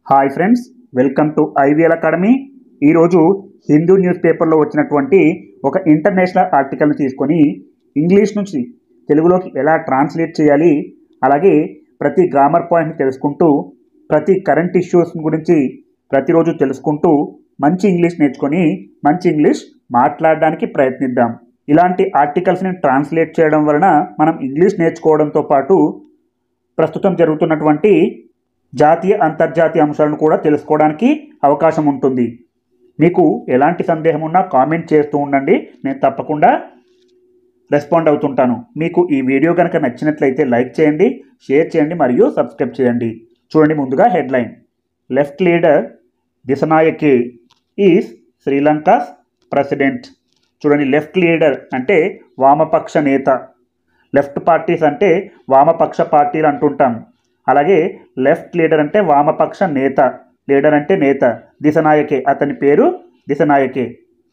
Hi friends, welcome to IVL academy. ఈరోజు Hindu news పేపర్లో వచ్చినటువంటి ఒక ఇంటర్నేషనల్ ఆర్టికల్ని తీసుకొని ఇంగ్లీష్ నుంచి తెలుగులోకి ఎలా ట్రాన్స్లేట్ చేయాలి, అలాగే ప్రతి గ్రామర్ పాయింట్ని తెలుసుకుంటూ ప్రతి కరెంట్ ఇష్యూస్ గురించి ప్రతిరోజు తెలుసుకుంటూ మంచి ఇంగ్లీష్ నేర్చుకొని మంచి ఇంగ్లీష్ మాట్లాడడానికి ప్రయత్నిద్దాం. ఇలాంటి ఆర్టికల్స్ని ట్రాన్స్లేట్ చేయడం వలన మనం ఇంగ్లీష్ నేర్చుకోవడంతో పాటు ప్రస్తుతం జరుగుతున్నటువంటి జాతీయ అంతర్జాతీయ అంశాలను కూడా తెలుసుకోవడానికి అవకాశం ఉంటుంది. మీకు ఎలాంటి సందేహం ఉన్నా కామెంట్ చేస్తూ ఉండండి, నేను తప్పకుండా రెస్పాండ్ అవుతుంటాను. మీకు ఈ వీడియో కనుక నచ్చినట్లయితే లైక్ చేయండి, షేర్ చేయండి మరియు సబ్స్క్రైబ్ చేయండి. చూడండి, ముందుగా headline: left leader Dissanayake is Sri Lanka's president. చూడండి, లెఫ్ట్ లీడర్ అంటే వామపక్ష నేత, లెఫ్ట్ పార్టీస్ అంటే వామపక్ష పార్టీలు అంటుంటాం. అలాగే లెఫ్ట్ లీడర్ అంటే వామపక్ష నేత, లీడర్ అంటే నేత. దిశనాయకే, అతని పేరు దిశనాయకే.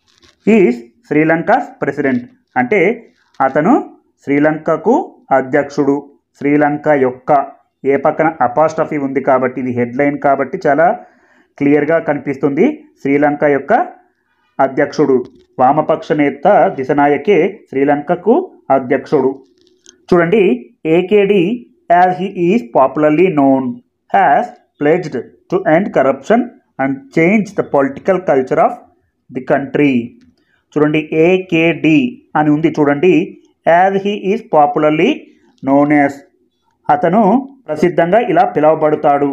ఈజ్ శ్రీలంకాస్ ప్రెసిడెంట్ అంటే అతను శ్రీలంకకు అధ్యక్షుడు. శ్రీలంక యొక్క, ఏ పక్కన అపాస్ట్రఫీ ఉంది కాబట్టి ఇది హెడ్లైన్ కాబట్టి చాలా క్లియర్గా కనిపిస్తుంది. శ్రీలంక యొక్క అధ్యక్షుడు, వామపక్ష నేత దిశనాయకే శ్రీలంకకు అధ్యక్షుడు. చూడండి, ఏకేడి as he is popularly known, has pledged to end corruption and change the political culture of the country. చూడండి, ఏకేడి అని ఉంది. చూడండి, as he is popularly known as, అతను ప్రసిద్ధంగా ఇలా పిలువబడతాడు.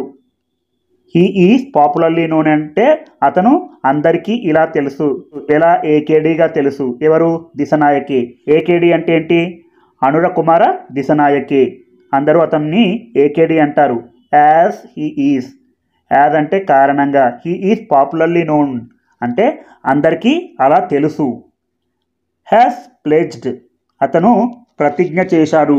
he is popularly known అంటే అతను అందరికీ ఇలా తెలుసు. ఎలా? ఏకేడిగా తెలుసు. ఎవరు? దిశనాయకే. ఏకేడి అంటే ఏంటి? అనుర కుమార దిశనాయకే. అందరూ అతన్ని ఏకేడి అంటారు. యాజ్ హీ ఈజ్, యాజ్ అంటే కారణంగా, హీ ఈజ్ పాపులర్లీ నోన్ అంటే అందరికీ అలా తెలుసు. హ్యాస్ ప్లెజ్డ్, అతను ప్రతిజ్ఞ చేశాడు.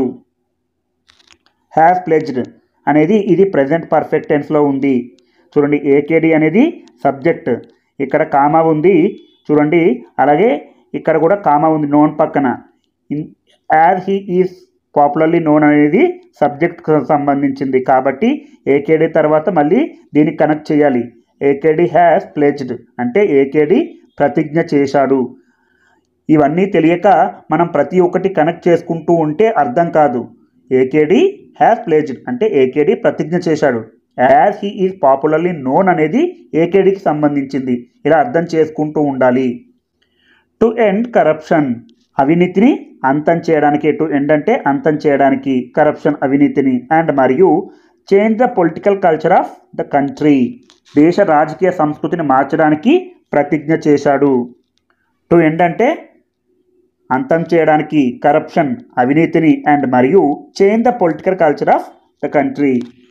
హ్యాస్ ప్లెజ్డ్ అనేది ఇది ప్రెజెంట్ పర్ఫెక్ట్ టెన్స్లో ఉంది. చూడండి, ఏకేడి అనేది సబ్జెక్ట్, ఇక్కడ కామా ఉంది చూడండి, అలాగే ఇక్కడ కూడా కామా ఉంది నోన్ పక్కన. As he is popularly known అనేది సబ్జెక్ట్కి సంబంధించింది కాబట్టి ఏకేడి తర్వాత మళ్ళీ దీన్ని కనెక్ట్ చేయాలి. ఏకేడి హ్యాస్ ప్లెజ్డ్ అంటే ఏకేడి ప్రతిజ్ఞ చేశాడు. ఇవన్నీ తెలియక మనం ప్రతి ఒక్కటి కనెక్ట్ చేసుకుంటూ ఉంటే అర్థం కాదు. ఏకేడి హ్యాస్ ప్లెజ్డ్ అంటే ఏకేడి ప్రతిజ్ఞ చేశాడు. As he is popularly known అనేది ఏకేడికి సంబంధించింది. ఇలా అర్థం చేసుకుంటూ ఉండాలి. టు ఎండ్ కరప్షన్, అవినీతిని అంతం చేయడానికి. టు ఎండ్ అంటే అంతం చేయడానికి, కరప్షన్ అవినీతిని. అండ్ మరియు change the political culture of the country, దేశ రాజకీయ సంస్కృతిని మార్చడానికి ప్రతిజ్ఞ చేశాడు. టు ఎండ్ అంటే అంతం చేయడానికి, కరప్షన్ అవినీతిని. అండ్ మరియు change the political culture of the country,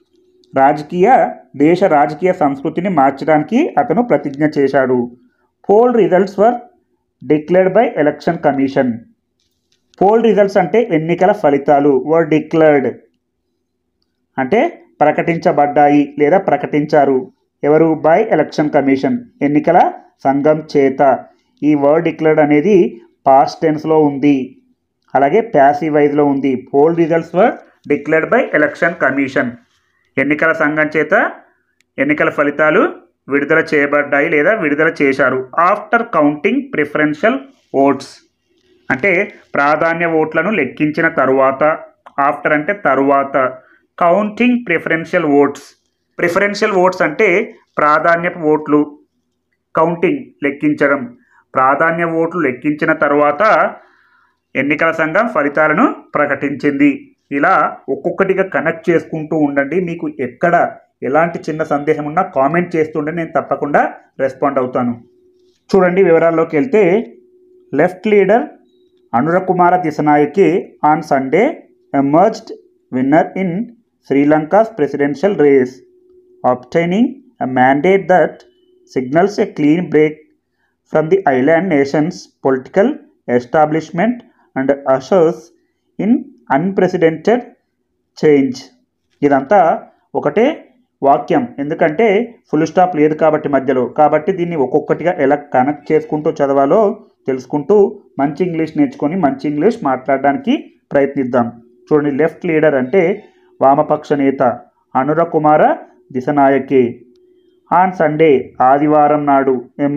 దేశ రాజకీయ సంస్కృతిని మార్చడానికి అతను ప్రతిజ్ఞ చేశాడు. Poll results were declared by election commission. Poll results అంటే ఎన్నికల ఫలితాలు. వర్ డిక్లేర్డ్ అంటే ప్రకటించబడ్డాయి లేదా ప్రకటించారు. ఎవరు? బై ఎలక్షన్ కమిషన్, ఎన్నికల సంఘం చేత. ఈ వర్డ్ డిక్లేర్డ్ అనేది పాస్ట్ టెన్స్లో ఉంది, అలాగే ప్యాసివ్ వైజ్లో ఉంది. Poll results were declared by election commission, ఎన్నికల సంఘం చేత ఎన్నికల ఫలితాలు విడుదల చేయబడ్డాయి లేదా విడుదల చేశారు. ఆఫ్టర్ కౌంటింగ్ ప్రిఫరెన్షియల్ ఓట్స్ అంటే ప్రాధాన్య ఓట్లను లెక్కించిన తరువాత. ఆఫ్టర్ అంటే తరువాత. Counting preferential votes, preferential votes అంటే ప్రాధాన్యపు ఓట్లు. కౌంటింగ్ లెక్కించడం, ప్రాధాన్య ఓట్లు లెక్కించిన తరువాత ఎన్నికల సంఘం ఫలితాలను ప్రకటించింది. ఇలా ఒక్కొక్కటిగా కనెక్ట్ చేసుకుంటూ ఉండండి. మీకు ఎక్కడ ఎలాంటి చిన్న సందేహం ఉన్నా కామెంట్ చేస్తుండే, నేను తప్పకుండా రెస్పాండ్ అవుతాను. చూడండి, వివరాల్లోకి వెళ్తే left leader Anura Kumara Dissanayake on Sunday emerged winner in Sri Lanka's presidential race, obtaining a mandate that signals a clean break from the island nation's political establishment and ushers in unprecedented change. ఇదంతా ఒకటే వాక్యం, ఎందుకంటే ఫుల్ స్టాప్ లేదు కాబట్టి మధ్యలో. కాబట్టి దీన్ని ఒక్కొక్కటిగా ఎలా కనెక్ట్ చేసుకుంటూ చదవాలో తెలుసుకుంటూ మంచి ఇంగ్లీష్ నేర్చుకొని మంచి ఇంగ్లీష్ మాట్లాడడానికి ప్రయత్నిద్దాం. చూడండి, లెఫ్ట్ లీడర్ అంటే వామపక్ష నేత అనుర కుమార దిశనాయకే. ఆన్ సండే ఆదివారం నాడు.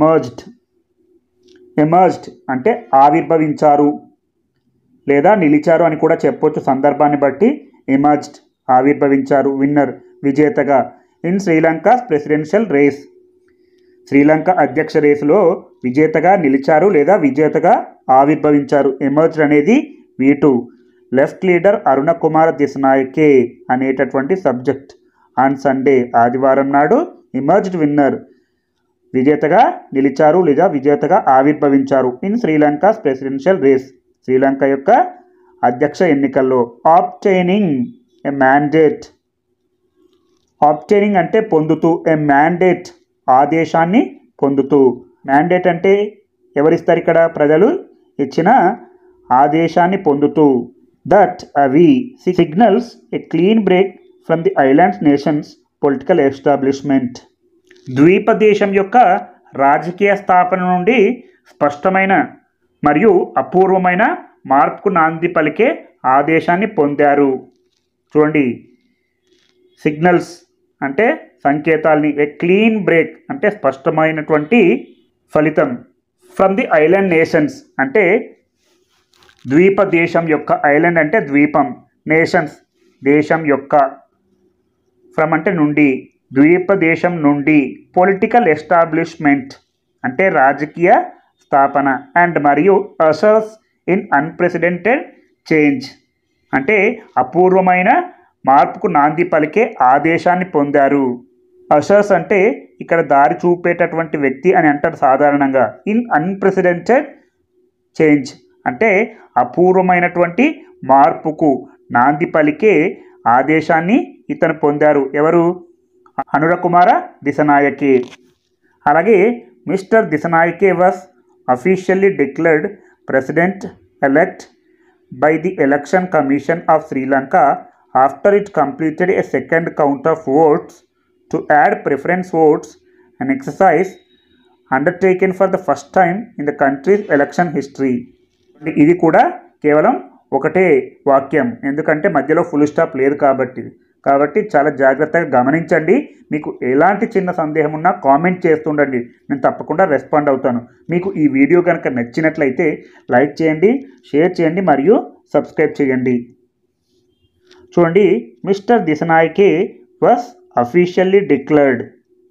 ఎమర్జ్డ్ అంటే ఆవిర్భవించారు లేదా నిలిచారు అని కూడా చెప్పొచ్చు సందర్భాన్ని బట్టి. ఎమర్జ్డ్ ఆవిర్భవించారు. విన్నర్ విజేతగా. In Sri Lanka presidential race Sri Lanka అధ్యక్ష రేసులో విజేతగా నిలిచారు లేదా విజేతగా ఆవిర్భవించారు. ఎమర్జ్డ్ అనేది V2. Left leader Aruna Kumar Dissanayake అనేటటువంటి సబ్జెక్ట్. ఆన్ సండే ఆదివారం నాడు ఎమర్జ్డ్ విన్నర్ విజేతగా నిలిచారు లేదా విజేతగా ఆవిర్భవించారు. In Sri Lanka presidential race Sri Lanka యొక్క అధ్యక్ష ఎన్నికల్లో. ఆబ్టైనింగ్ ఎ మ్యాండేట్. ఆబ్టైనింగ్ అంటే పొందుతూ, ఎ మ్యాండేట్ ఆదేశాన్ని పొందుతూ. మ్యాండేట్ అంటే ఎవరిస్తారు ఇక్కడ? ప్రజలు ఇచ్చిన ఆదేశాన్ని పొందుతూ. దట్ అవి signals a clean break from the island's nation's political establishment. ద్వీపదేశం యొక్క రాజకీయ స్థాపన నుండి స్పష్టమైన మరియు అపూర్వమైన మార్పుకు నాంది పలికే ఆదేశాన్ని పొందారు. చూడండి, సిగ్నల్స్ అంటే సంకేతాల్ని, ఏ క్లీన్ బ్రేక్ అంటే స్పష్టమైనటువంటి ఫలితం. ఫ్రమ్ ది ఐలాండ్ నేషన్స్ అంటే ద్వీపదేశం యొక్క, ఐలాండ్ అంటే ద్వీపం, నేషన్స్ దేశం యొక్క, ఫ్రమ్ అంటే నుండి, ద్వీపదేశం నుండి, పొలిటికల్ ఎస్టాబ్లిష్మెంట్ అంటే రాజకీయ స్థాపన, అండ్ మరియు అసర్స్ ఇన్ అన్ప్రెసిడెంటెడ్ చేంజ్ అంటే అపూర్వమైన మార్పుకు నాంది పలికే ఆదేశాన్ని పొందారు. అసర్స్ అంటే ఇక్కడ దారి చూపేటటువంటి వ్యక్తి అని అంటారు సాధారణంగా. ఇన్ అన్ప్రెసిడెంటెడ్ చేంజ్ అంటే అపూర్వమైనటువంటి మార్పుకు నాంది పలికే ఆదేశాన్ని ఇతను పొందారు. ఎవరు? అనుర కుమార దిశనాయకే. అలాగే Mr Dissanayake was officially declared president elect by the election commission of Sri Lanka after it completed a second count of votes to add preference votes, an exercise undertaken for the first time in the country's election history. ఇది కూడా కేవలం ఒకటే వాక్యం, ఎందుకంటే మధ్యలో full stop లేదు కాబట్టి చాలా జాగ్రత్తగా గమనించండి. మీకు ఎలాంటి చిన్న సందేహం ఉన్నా కామెంట్ చేస్తుండండి, నేను తప్పకుండా రెస్పాండ్ అవుతాను. మీకు ఈ వీడియో కనుక నచ్చినట్లయితే లైక్ చేయండి, షేర్ చేయండి మరియు సబ్స్క్రైబ్ చేయండి. చూడండి, Mr Dissanayake was officially declared.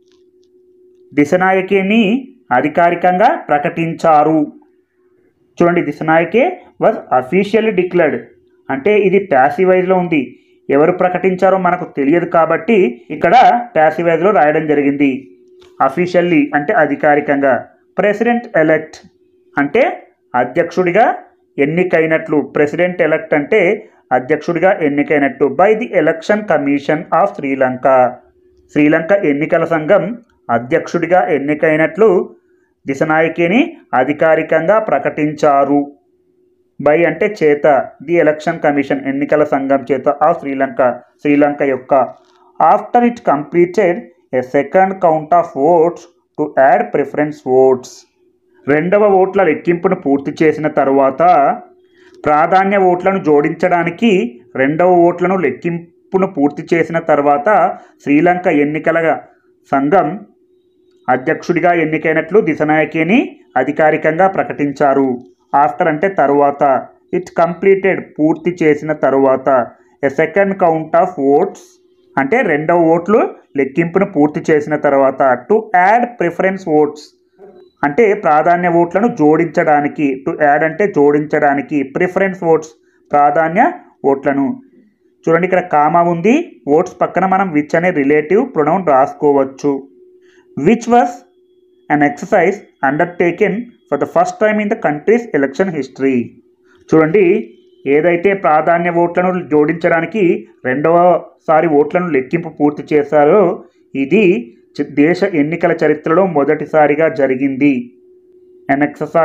దిశనాయకేని అధికారికంగా ప్రకటించారు. చూడండి, దిశనాయకే వాస్ అఫీషియల్లీ డిక్లేర్డ్ అంటే ఇది ప్యాసివైజ్లో ఉంది. ఎవరు ప్రకటించారో మనకు తెలియదు కాబట్టి ఇక్కడ ప్యాసివైజ్లో రాయడం జరిగింది. అఫీషియల్లీ అంటే అధికారికంగా. ప్రెసిడెంట్ ఎలెక్ట్ అంటే అధ్యక్షుడిగా ఎన్నికైనట్లు. ప్రెసిడెంట్ ఎలెక్ట్ అంటే అధ్యక్షుడిగా ఎన్నికైనట్టు. By the election commission of Sri Lanka Sri Lanka ఎన్నికల సంఘం అధ్యక్షుడిగా ఎన్నికైనట్లు దిశనాయకేని అధికారికంగా ప్రకటించారు. బై అంటే చేత, ది ఎలక్షన్ కమిషన్ ఎన్నికల సంఘం చేత, ఆఫ్ శ్రీలంక యొక్క. After it completed a second count of votes to add preference votes. రెండవ ఓట్ల లెక్కింపును పూర్తి చేసిన తరువాత ప్రాధాన్య ఓట్లను జోడించడానికి రెండవ ఓట్లను లెక్కింపును పూర్తి చేసిన తర్వాత శ్రీలంక ఎన్నికల సంఘం అధ్యక్షుడిగా ఎన్నికైనట్లు దిశనాయకేని అధికారికంగా ప్రకటించారు. ఆఫ్టర్ అంటే తరువాత, ఇట్ కంప్లీటెడ్ పూర్తి చేసిన తరువాత, a second count of votes అంటే రెండవ ఓట్లు లెక్కింపును పూర్తి చేసిన తర్వాత, టు యాడ్ ప్రిఫరెన్స్ ఓట్స్ అంటే ప్రాధాన్య ఓట్లను జోడించడానికి, టు యాడ్ అంటే జోడించడానికి, ప్రిఫరెన్స్ ఓట్స్ ప్రాధాన్య ఓట్లను. చూడండి, ఇక్కడ కామా ఉంది, ఓట్స్ పక్కన మనం విచ్ అనే రిలేటివ్ ప్రొనౌన్ రాసుకోవచ్చు. Which was an exercise undertaken for the first time in the country's election history. చూడండి, ఏదైతే ప్రాధాన్య ఓట్లను జోడించడానికి రెండవసారి ఓట్లను లెక్కింపు పూర్తి చేశారో ఇది దేశ ఎన్నికల చరిత్రలో మొదటిసారిగా జరిగింది. అన్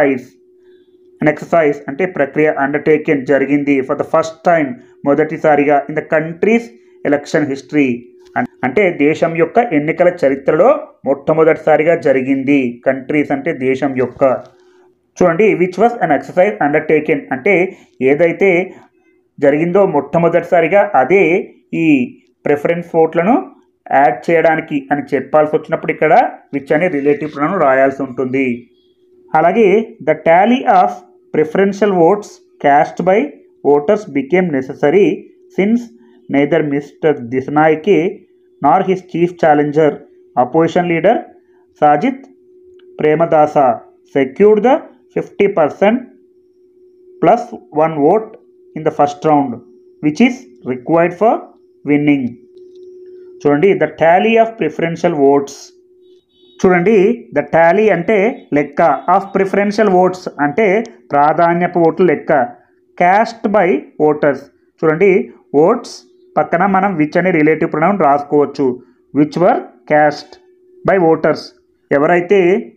ఎక్సర్సైజ్ అంటే ప్రక్రియ, అండర్టేకెన్ జరిగింది, ఫర్ ద ఫస్ట్ టైం మొదటిసారిగా, in the country's election history అంటే దేశం యొక్క ఎన్నికల చరిత్రలో మొట్టమొదటిసారిగా జరిగింది. కంట్రీస్ అంటే దేశం యొక్క. చూడండి, which was an exercise undertaken అంటే ఏదైతే జరిగిందో మొట్టమొదటిసారిగా అదే ఈ ప్రిఫరెన్స్ ఓట్లను యాడ్ చేయడానికి అని చెప్పాల్సి వచ్చినప్పుడు ఇక్కడ విచ్ అనే రిలేటివ్ ప్రొనౌన్ రాయాల్సి ఉంటుంది. అలాగే the tally of preferential votes cast by voters became necessary since neither Mr Dissanayake nor his chief challenger opposition leader Sajith Premadasa secured the 50% plus 1 vote in the first round which is required for winning. చూడండి the tally of preferential votes. చూడండి the tally అంటే లెక్క, of preferential votes అంటే ప్రాధాన్యపు ఓట్లు లెక్క, cast by voters. చూడండి votes పక్కన మనం విచ్ అనే రిలేటివ్ ప్రొనౌన్ రాసుకోవచ్చు. Which were cast by voters, ఎవరైతే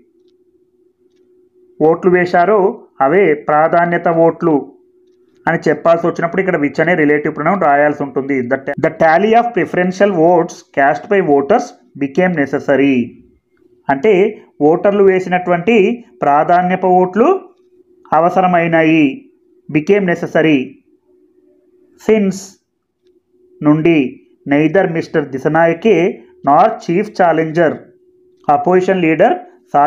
ఓట్లు వేశారో అవే ప్రాధాన్యత ఓట్లు అని చెప్పాల్సి వచ్చినప్పుడు ఇక్కడ విచ్ అనే రిలేటివ్ ప్రొనౌన్ రాయాల్సి ఉంటుంది. The tally of preferential votes cast by voters became necessary అంటే ఓటర్లు వేసినటువంటి ప్రాధాన్యపు ఓట్లు అవసరమైనాయి. బికేమ్ నెసెసరీ సిన్స్ నుండి neither Mr Dissanayake nor chief challenger opposition leader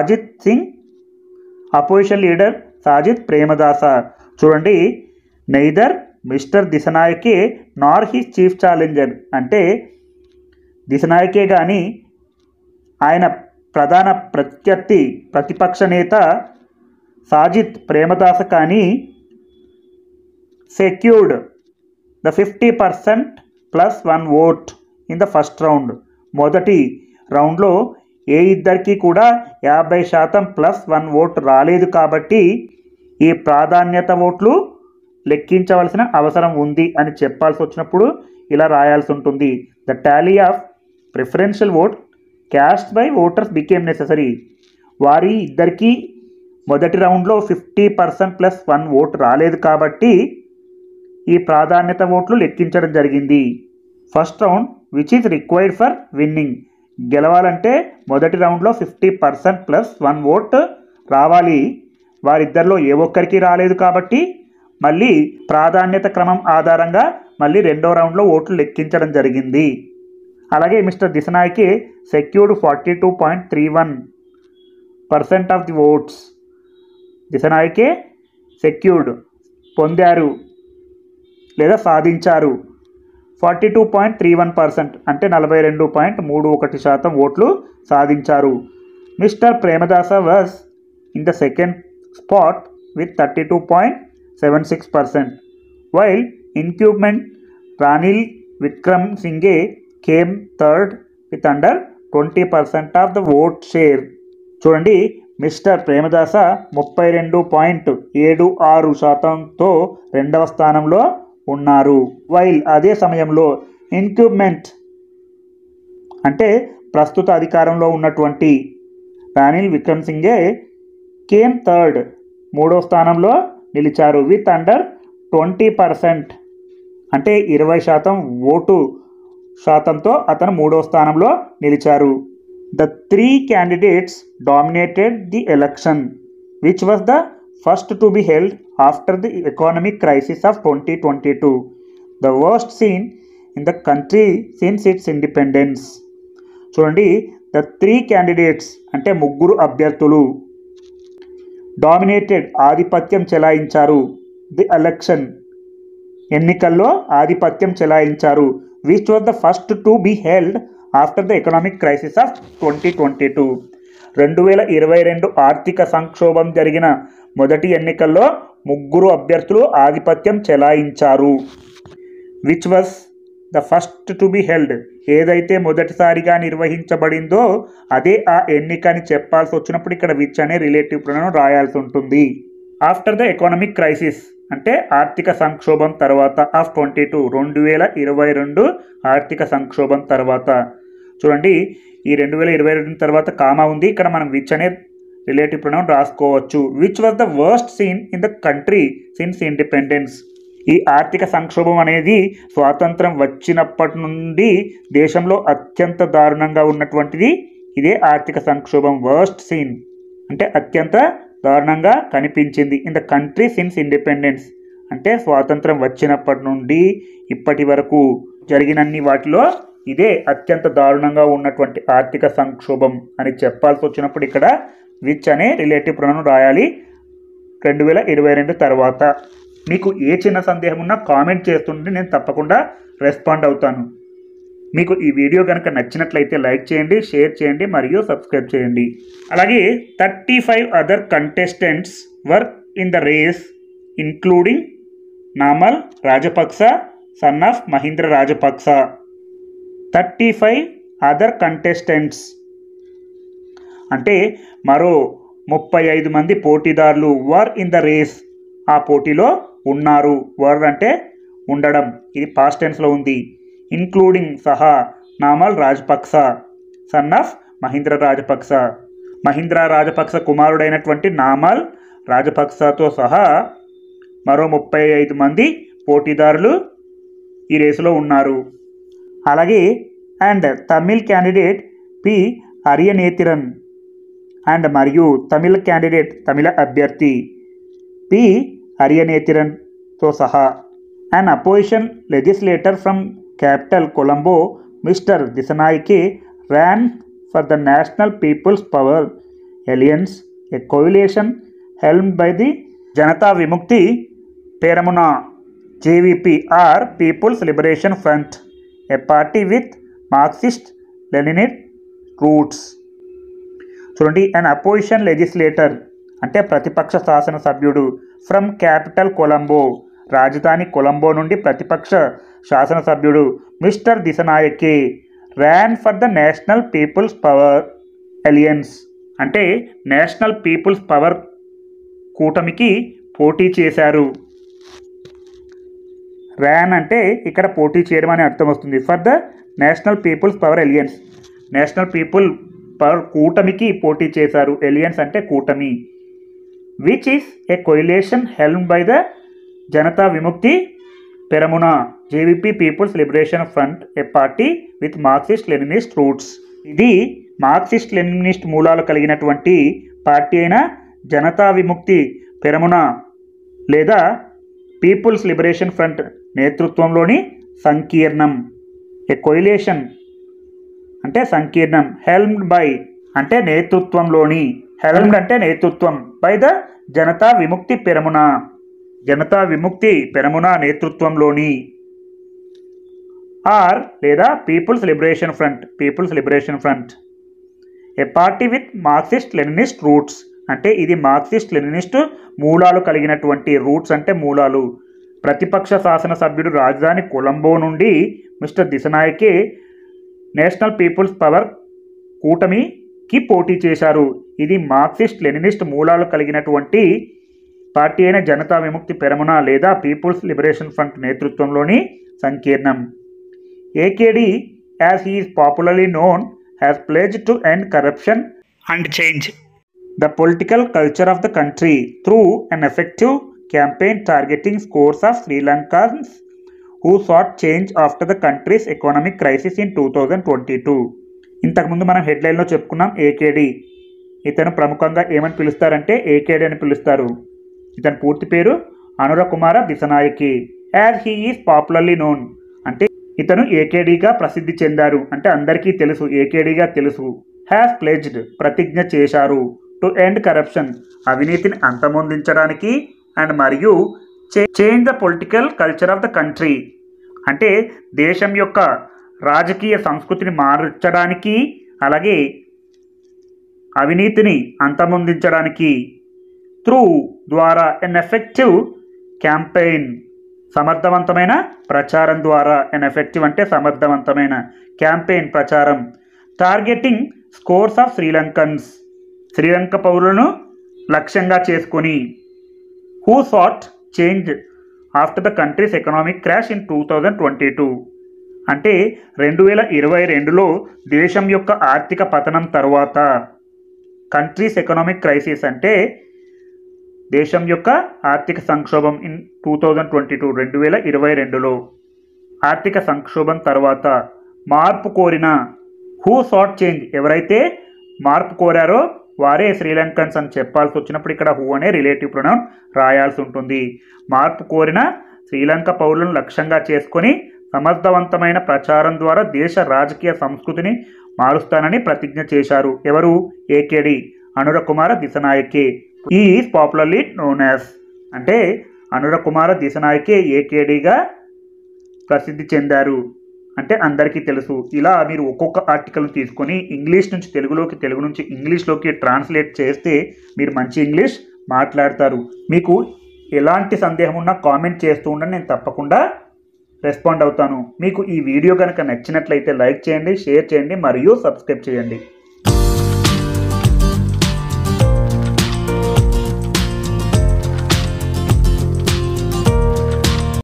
Sajith Premadasa. చూడండి neither Mr Dissanayake nor his chief challenger అంటే దిశనాయ్కే కానీ ఆయన ప్రధాన ప్రత్యర్థి ప్రతిపక్ష నేత సాజిద్ ప్రేమదాస కానీ secured the 50% plus 1 vote in the first round. మొదటి రౌండ్లో ఏ ఇద్దరికి కూడా 50% ప్లస్ 1 ఓట్ రాలేదు కాబట్టి ఈ ప్రాధాన్యత ఓట్లు లెక్కించవలసిన అవసరం ఉంది అని చెప్పాల్సి వచ్చినప్పుడు ఇలా రాయాల్సి ఉంటుంది. The tally of preferential vote cast by voters became necessary. వారి ఇద్దరికి మొదటి రౌండ్లో 50% ప్లస్ 1 ఓట్ రాలేదు కాబట్టి ఈ ప్రాధాన్యత ఓట్లు లెక్కించడం జరిగింది. First round which is required for winning. గెలవాలంటే మొదటి రౌండ్లో 50% ప్లస్ 1 ఓట్ రావాలి. వారిద్దరిలో ఏ ఒక్కరికి రాలేదు కాబట్టి మళ్ళీ ప్రాధాన్యత క్రమం ఆధారంగా మళ్ళీ రెండో రౌండ్లో ఓట్లు లెక్కించడం జరిగింది. అలాగే Mr Dissanayake secured 42.31% of the votes. Dissanayake secured పొందారు లేదా సాధించారు 42.31% అంటే 42.31% ఓట్లు సాధించారు. Mr Premadasa was in the second spot with 32.76%, while incumbent Ranil Wickremesinghe came third with under 20% of the vote share. చూడండి మిస్టర్ ప్రేమదాస 32.76%తో రెండవ స్థానంలో ఉన్నారు. వైల్ అదే సమయంలో ఇన్క్యూబ్మెంట్ అంటే ప్రస్తుత అధికారంలో ఉన్నటువంటి Ranil Wickremesinghe came third మూడో స్థానంలో నిలిచారు. విత్ అండర్ 20% అంటే 20% ఓటు శాతంతో అతను మూడో స్థానంలో నిలిచారు. The 3 candidates dominated the election which was the first to be held after the economic crisis of 2022, the worst seen in the country since its independence. చూడండి the 3 candidates అంటే ముగ్గురు అభ్యర్థులు dominated ఆధిపత్యం చెలాయించారు, ది ఎలక్షన్ ఎన్నికల్లో ఆధిపత్యం చెలాయించారు, which was the first to be held after the economic crisis of 2022. 2022 ఆర్థిక సంక్షోభం జరిగిన మొదటి ఎన్నికల్లో ముగ్గురు అభ్యర్థులు ఆధిపత్యం చెలాయించారు. Which was the first to be held ఏదైతే మొదటిసారిగా నిర్వహించబడిందో అదే ఆ ఎన్నిక అని చెప్పాల్సి వచ్చినప్పుడు ఇక్కడ విచ్ అనే రిలేటివ్ ప్రొనౌన్ రాయాల్సి ఉంటుంది. ఆఫ్టర్ ద ఎకనామిక్ క్రైసిస్ అంటే ఆర్థిక సంక్షోభం తర్వాత ఆఫ్ 2022 ఆర్థిక సంక్షోభం తర్వాత. చూడండి ఈ 2022 తర్వాత కామా ఉంది, ఇక్కడ మనం విచ్ అనే రిలేటివ్ ప్రొనౌన్ రాసుకోవచ్చు. Which was the worst seen in the country since independence. ఈ ఆర్థిక సంక్షోభం అనేది స్వాతంత్రం వచ్చినప్పటి నుండి దేశంలో అత్యంత దారుణంగా ఉన్నటువంటిది ఇదే ఆర్థిక సంక్షోభం. వర్స్ట్ సీన్ అంటే అత్యంత దారుణంగా కనిపించింది. In the country since independence అంటే స్వాతంత్రం వచ్చినప్పటి నుండి ఇప్పటి వరకు జరిగినన్ని వాటిలో ఇదే అత్యంత దారుణంగా ఉన్నటువంటి ఆర్థిక సంక్షోభం అని చెప్పాల్సి వచ్చినప్పుడు ఇక్కడ విచ్ అనే రిలేటివ్ ప్రొనౌన్ రాయాలి 2022 తర్వాత. మీకు ఏ చిన్న సందేహం ఉన్నా కామెంట్ చేస్తుంటే నేను తప్పకుండా రెస్పాండ్ అవుతాను. మీకు ఈ వీడియో కనుక నచ్చినట్లయితే లైక్ చేయండి, షేర్ చేయండి మరియు సబ్స్క్రైబ్ చేయండి. అలాగే 35 other contestants were in the race including Namal Rajapaksa son of Mahinda Rajapaksa. 35 other contestants అంటే మరో 35 మంది పోటీదారులు వర్ ఇన్ ద రేస్ ఆ పోటీలో ఉన్నారు. వర్ అంటే ఉండడం, ఇది పాస్ట్ టెన్స్లో ఉంది. ఇంక్లూడింగ్ సహా నామల్ రాజపక్స సన్ ఆఫ్ మహీంద్ర రాజపక్స, మహీంద్ర రాజపక్స కుమారుడైనటువంటి నామల్ రాజపక్సతో సహా మరో 35 మంది పోటీదారులు ఈ రేసులో ఉన్నారు. అలాగే and Tamil candidate P Ariyanethiran and మరియు తమిళ క్యాండిడేట్ తమిళ అభ్యర్థి పి అరియనేతిరన్తో సహా and opposition legislator from capital Colombo Mr Dissanayake ran for the National People's Power Alliance, a coalition helmed by the Janata Vimukti Peramuna JVP or People's Liberation Front, a party with Marxist-Leninist roots. చూడండి, an opposition legislator అంటే ప్రతిపక్ష శాసనసభ్యుడు from capital Colombo రాజధాని కొలంబో నుండి ప్రతిపక్ష శాసనసభ్యుడు Mr Dissanayake ran for the National People's Power Alliance అంటే National People's Power కూటమికి పోటీ చేశారు. ర్యాన్ అంటే ఇక్కడ పోటీ చేయడం అని అర్థం వస్తుంది. For the National People's Power Alliance National People Power కూటమికి పోటీ చేశారు. ఎలియన్స్ అంటే కూటమి. Which is a coalition helmed by the Janatha Vimukthi Peramuna JVP People's Liberation Front, a party with Marxist Leninist roots. ఇది మార్క్సిస్ట్ లెనినిస్ట్ మూలాలు కలిగినటువంటి పార్టీ అయిన జనతా విముక్తి పెరమున లేదా పీపుల్స్ లిబరేషన్ ఫ్రంట్ నేతృత్వంలోని సంకీర్ణం. ఏ కోయిలేషన్ అంటే సంకీర్ణం, హెల్మ్డ్ బై అంటే నేతృత్వంలోని, హెల్మ్డ్ అంటే నేతృత్వం, బై ద జనతా విముక్తి పెరమున జనతా విముక్తి పెరమున నేతృత్వంలోని, ఆర్ లేదా People's Liberation Front People's Liberation Front, a party with Marxist Leninist roots అంటే ఇది మార్క్సిస్ట్ లెనినిస్ట్ మూలాలు కలిగినటువంటి, రూట్స్ అంటే మూలాలు. ప్రతిపక్ష శాసనసభ్యుడు రాజధాని కొలంబో నుండి Mr Dissanayake National People's Power కూటమికి పోటీ చేశారు. ఇది మార్క్సిస్ట్ లెనినిస్ట్ మూలాలు కలిగినటువంటి పార్టీ అయిన జనతా విముక్తి పెరమున లేదా పీపుల్స్ లిబరేషన్ ఫ్రంట్ నేతృత్వంలోని సంకీర్ణం. AKD as he is popularly known has pledged to end corruption and change the political culture of the country through an effective campaign targeting scores of Sri Lankans who sought change after the country's economic crisis in 2022. ఇంతకుముందు మనం హెడ్లైన్లో చెప్పుకున్నాం ఏకేడి. ఇతను ప్రముఖంగా ఏమని పిలుస్తారంటే ఏకేడి అని పిలుస్తారు. ఇతని పూర్తి పేరు Anura Kumara Dissanayake. As he is popularly known అంటే ఇతను ఏకేడీగా ప్రసిద్ధి చెందారు, అంటే అందరికీ తెలుసు, ఏకేడీగా తెలుసు. హ్యాస్ ప్లెజ్డ్ ప్రతిజ్ఞ చేశారు. టు ఎండ్ కరప్షన్ అవినీతిని అంతమొందించడానికి, అండ్ మరియు change the political culture of the country అంటే దేశం యొక్క రాజకీయ సంస్కృతిని మార్చడానికి, అలాగే అవినీతిని అంతమొందించడానికి, త్రూ ద్వారా, ఎన్ ఎఫెక్టివ్ క్యాంపెయిన్ సమర్థవంతమైన ప్రచారం ద్వారా, ఎన్ ఎఫెక్టివ్ అంటే సమర్థవంతమైన, క్యాంపెయిన్ ప్రచారం, targeting scores of Sri Lankans Sri Lanka పౌరులను లక్ష్యంగా చేసుకొని, who sought change after the country's economic crash in 2022 అంటే 2022లో దేశం యొక్క ఆర్థిక పతనం తర్వాత, కంట్రీస్ ఎకనామిక్ క్రైసిస్ అంటే దేశం యొక్క ఆర్థిక సంక్షోభం ఇన్ 2022 2022లో ఆర్థిక సంక్షోభం తర్వాత మార్పు కోరిన, హూ సాట్ చేంజ్ ఎవరైతే మార్పు కోరారో వారే శ్రీలంకన్స్ అని చెప్పాల్సి వచ్చినప్పుడు ఇక్కడ హూ అనే రిలేటివ్ ప్రొనౌన్ రాయాల్సి ఉంటుంది. మార్పు కోరిన శ్రీలంక పౌరులను లక్ష్యంగా చేసుకొని సమర్థవంతమైన ప్రచారం ద్వారా దేశ రాజకీయ సంస్కృతిని మారుస్తానని ప్రతిజ్ఞ చేశారు. ఎవరు? ఏకేడి అనుర కుమార దిశనాయకే. ఈ ఈజ్ పాపులర్లీ నోన్ యాజ్ అంటే అనుర కుమార దిశనాయకే ఏకేడిగా ప్రసిద్ధి చెందారు అంటే అందరికీ తెలుసు. ఇలా మీరు ఒక్కొక్క ఆర్టికల్ తీసుకొని ఇంగ్లీష్ నుంచి తెలుగులోకి, తెలుగు నుంచి ఇంగ్లీష్లోకి ట్రాన్స్లేట్ చేస్తే మీరు మంచి ఇంగ్లీష్ మాట్లాడతారు. మీకు ఎలాంటి సందేహం ఉన్నా కామెంట్ చేస్తూ ఉండండి, నేను తప్పకుండా రెస్పాండ్ అవుతాను. మీకు ఈ వీడియో కనుక నచ్చినట్లయితే లైక్ చేయండి, షేర్ చేయండి మరియు సబ్స్క్రైబ్ చేయండి.